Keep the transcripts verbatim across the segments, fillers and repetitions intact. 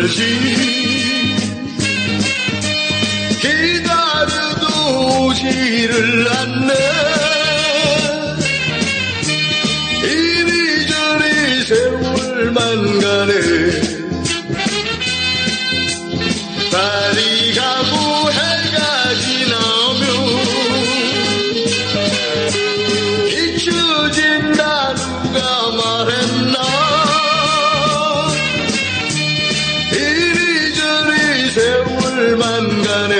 말지 기다려도 오지를 않네. 이리저리 세월만 가네. 달이 가고 해가 지나면 잊혀진다 누가 말했나. 이리저리 세월만 가네.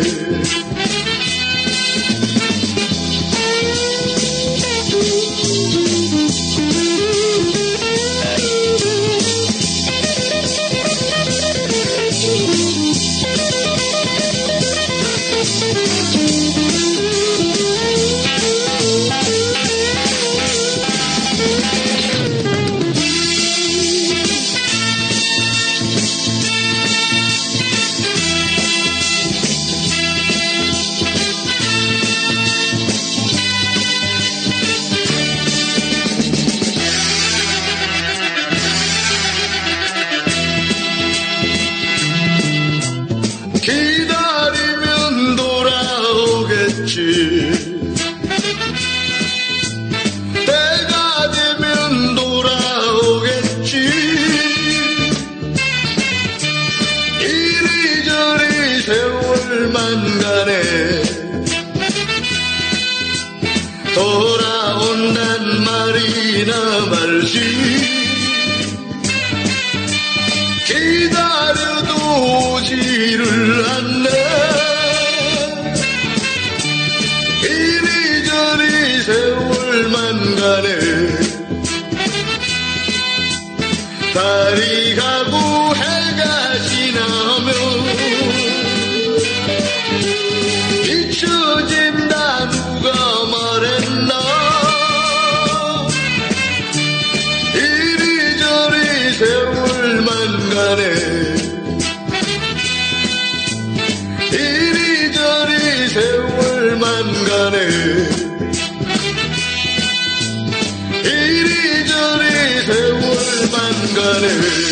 기다리면 돌아오겠지. 때가 되면 돌아오겠지. 이리저리 세월만 가네. 돌아온단 말이나 말지 기다려도 오지를 않네. 이리저리 세월만 가네. 달이 가고 해가 지나면 잊혀진다 누가 말했나. 이리저리 세월만 가네. 이리저리 세월만 가네. 이리저리 세월만 가네.